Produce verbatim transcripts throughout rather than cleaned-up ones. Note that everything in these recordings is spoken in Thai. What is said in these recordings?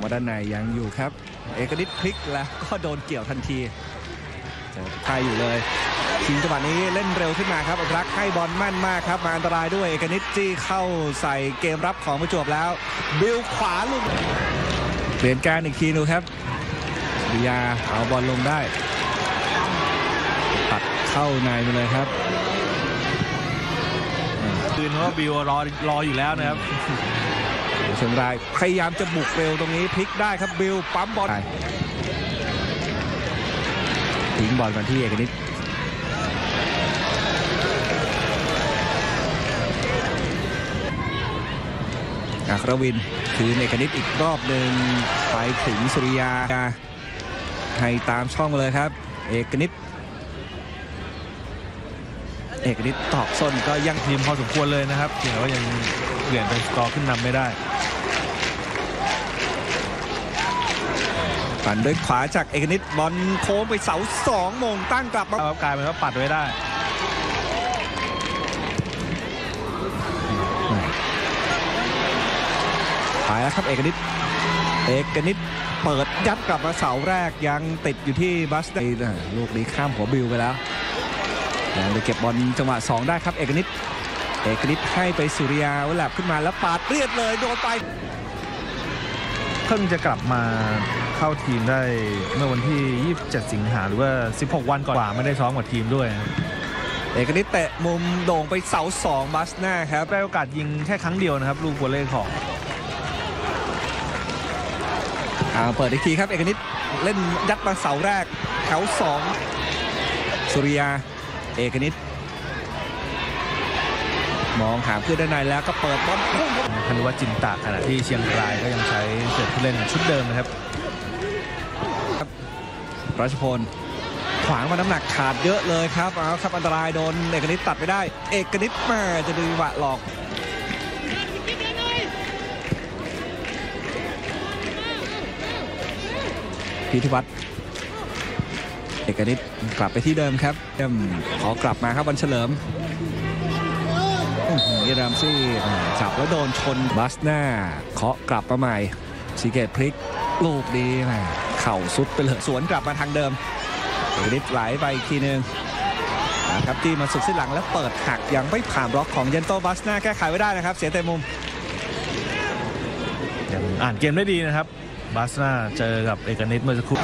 ว่าด้านในยังอยู่ครับเอกนิตพลิกแล้วก็โดนเกี่ยวทันทีจะพายอยู่เลยชิงจังหวะนี้เล่นเร็วขึ้นมาครับรักให้บอลแม่นมากครับมาอันตรายด้วยเอกนิตจี้เข้าใส่เกมรับของประจวบแล้วบิลขวาลูกเปลี่ยนการอีกทีดูครับสุริยาเอาบอลลงได้ตัดเข้าในไปเลยครับคืนเพราะบิลรอรออยู่แล้วนะครับเชียงรายพยายามจะบุกเร็วตรงนี้พลิกได้ครับบิลปั๊มบอลทิ้งบอลมาที่เอกนิตอัครวินคืนเอกนิตอีกรอบหนึ่งไปถึงสุริยาให้ตามช่องเลยครับเอกนิตเอกนิตตอกส้นก็ยังทีมพอสมควรเลยนะครับเพียงแต่ว่ายังเปลี่ยนเป็นสกอร์ขึ้นนำไม่ได้ปั่นด้วยขวาจากเอกนิตบอลโค้งไปเสาสองโมงตั้งกลับมากลายเป็นว่าปัดไว้ได้หายแล้วครับเอกนิตเอกนิตเปิดยัดกลับมาเสาแรกยังติดอยู่ที่บัสได้ลูกนี้ข้ามหัวบิลไปแล้วยังไปเก็บบอลจังหวะสองได้ครับเอกนิตเอกนิตให้ไปสุริยาแหลบขึ้นมาแล้วปาดเรียดเลยโดนไปเพิ่งจะกลับมาเข้าทีมได้เมื่อวันที่ยี่สิบเจ็ดสิงหาหรือว่าสิบหกวันก่อนไม่ได้ซ้อมกับทีมด้วยเอกนิตเตะมุมโด่งไปเสาสองบัสหน้าครับได้โอกาสยิงแค่ครั้งเดียวนะครับลูกวอลเลย์ของเปิดอีกทีครับเอกนิตเล่นยัดมาเสาแรกแถวสองสุริยาเอกนิตมองหาเพื่อนด้านในแล้วก็เปิดบอลพนุวัฒน์จินตะขณะที่เชียงรายก็ยังใช้เสือผู้เล่นชุดเดิมนะครับรัชพลขวางมาน้ำหนักขาดเยอะเลยครับเอาครับอันตรายโดนเอกนิตตัดไปได้เอกนิตมาจะดูวะหลอกพิธีวัฒน์เอกนิตกลับไปที่เดิมครับขอกลับมาครับวันเฉลิมเยรามซี่จับแล้วโดนชนบัสหน้าเคาะกลับมาใหม่ซีเกตพลิกลูกดีนะเข่าสุดไปเลยสวนกลับมาทางเดิมเอกนิตไหลไปอีกทีนึงนะครับที่มาสุดสิ้นหลังแล้วเปิดหักยังไม่ผ่านบล็อกของเยนโตบัสหน้าแก้ไขไว้ได้นะครับเสียเตะมุมยังอ่านเกมได้ดีนะครับบัสหน้าเจอกับเอกนิตเมื่อสักครู่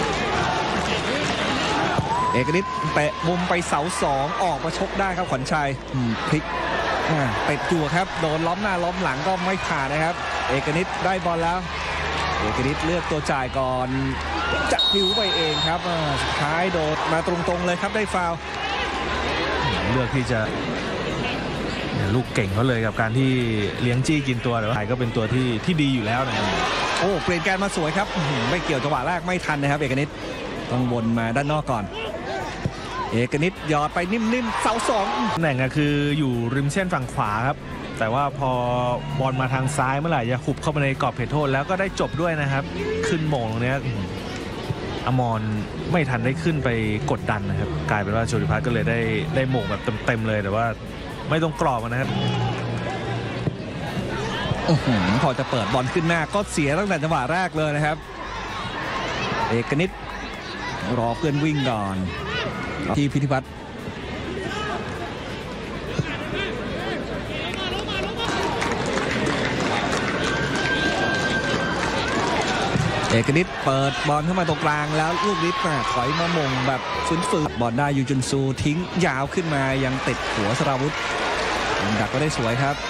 เอกนิตเตะมุมไปเสาสองออกมาชกได้ครับขวัญชัยพลิกเป็ดจั่วครับโดนล้อมหน้าล้อมหลังก็ไม่ผ่านนะครับเอกนิตได้บอลแล้วเอกนิตเลือกตัวจ่ายก่อนจะพิ้วไปเองครับสุดท้ายโดดมาตรงๆเลยครับได้ฟาวล์เลือกที่จะลูกเก่งเขาเลยกับการที่เลี้ยงจี้กินตัวแต่ว่าก็เป็นตัวที่ที่ดีอยู่แล้วนะครับโอ้เปลี่ยนการมาสวยครับไม่เกี่ยวจังหวะแรกไม่ทันนะครับเอกนิตต้องวนมาด้านนอกก่อนเอกนิตหยอดไปนิ่มๆเสาสองตำแหน่งก็คืออยู่ริมเส้นฝั่งขวาครับแต่ว่าพอบอลมาทางซ้ายเมื่อไหร่จะขุบเข้ามาในกรอบเขตโทษแล้วก็ได้จบด้วยนะครับขึ้นโมงตรงนี้อมรไม่ทันได้ขึ้นไปกดดันนะครับกลายเป็นว่าโชติพัฒน์ก็เลยได้ได้โมงแบบเต็มๆเลยแต่ว่าไม่ต้องกรอบนะครับพอจะเปิดบอลขึ้นหน้าก็เสียตั้งแต่จังหวะแรกเลยนะครับเอกนิตรอเพื่อนวิ่งก่อนที่พิธีพัฒน์เอกนิตเปิดบอลเข้ามาตรงกลางแล้วลูกนิดมาถอยมามงแบบฝืนๆบอลได้ยูจุนซูทิ้งยาวขึ้นมายังติดหัวสราวุธดักก็ได้สวยครับ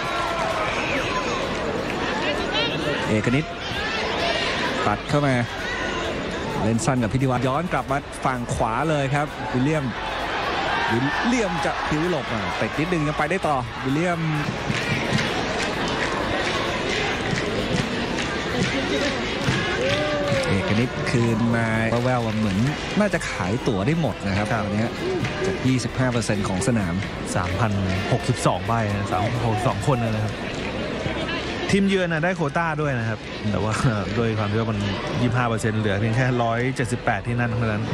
เอกนิตปัดเข้ามาเล่นสั้นกับพิธีวัฒน์ย้อนกลับมาฝั่งขวาเลยครับวิลเลียมวิลเลียมจะผิวหลบอ่ะติดนิดนึงยังไปได้ต่อวิลเลียมเอกนิตคืนมาแววๆเหมือนน่าจะขายตั๋วได้หมดนะครับคราวนี้จาก ยี่สิบห้าเปอร์เซ็นต์ ของสนามสามพันหกสิบสอง ใบนะสามพันหกสิบสองคนนะครับทีมเยือนได้โควต้าด้วยนะครับแต่ว่าโดยความที่ว่ามัน ยี่สิบห้าเปอร์เซ็นต์ เหลือเพียงแค่หนึ่งร้อยเจ็ดสิบแปดที่นั่นเท่านั้น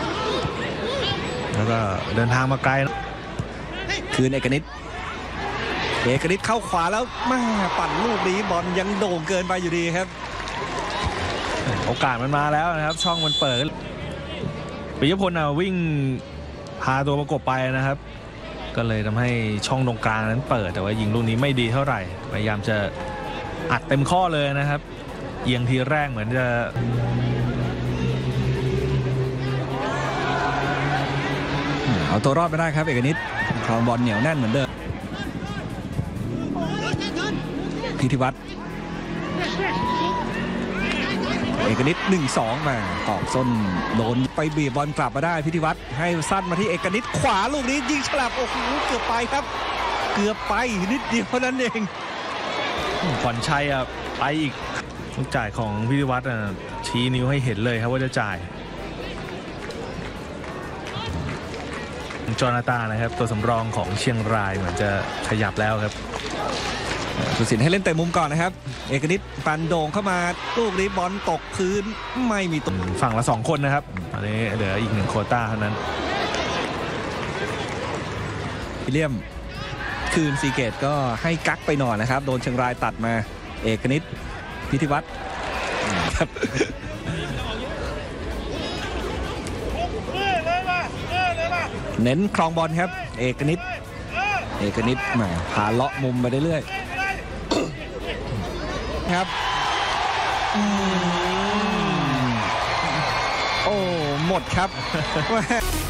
แล้วก็เดินทางมาไกลคืนเอกนิตเอกนิตเข้าขวาแล้วมาปั่นลูกนี้บอลยังโด่งเกินไปอยู่ดีครับโอกาสมันมาแล้วนะครับช่องมันเปิดปิยพลน่ะวิ่งพาตัวประกบไปนะครับก็เลยทำให้ช่องตรงกลางนั้นเปิดแต่ว่ายิงลูกนี้ไม่ดีเท่าไหร่พยายามจะอัดเต็มข้อเลยนะครับเอียงทีแรกเหมือนจะเอาตัวรอดไม่ได้ครับเอกนิตครองบอลเหนียวแน่นเหมือนเดิมพิธีวัฒน์เอกนิต หนึ่งสอง มาตอกส้นโดนไปบีบบอลกลับมาได้พิธีวัฒน์ให้สั้นมาที่เอกนิตขวาลูกนี้ยิงฉลับโอ้โหเกือบไปครับเกือบไปนิดเดียวนั้นเองขวัญชัยอ่ะไปอีกลูกจ่ายของพิธีวัฒน์ชี้นิ้วให้เห็นเลยครับว่าจะจ่ายจอนาตานะครับตัวสำรองของเชียงรายเหมือนจะขยับแล้วครับสุสินให้เล่นเตะมุมก่อนนะครับเอกนิตปันโด่งเข้ามาลูกนี้บอลตกพื้นไม่มีตัวฝั่งละสองคนนะครับอันนี้เหลืออีกหนึ่งโควต้าเท่านั้นวิลเลียมคืนซีเกตก็ให้กักไปหน่อยนะครับโดนเชียงรายตัดมาเอกนิตพิธีวัฒน์ครับเน้นครองบอลครับเอกนิตเอกนิตมาพาเลาะมุมไปเรื่อยๆครับโอ้หมดครับ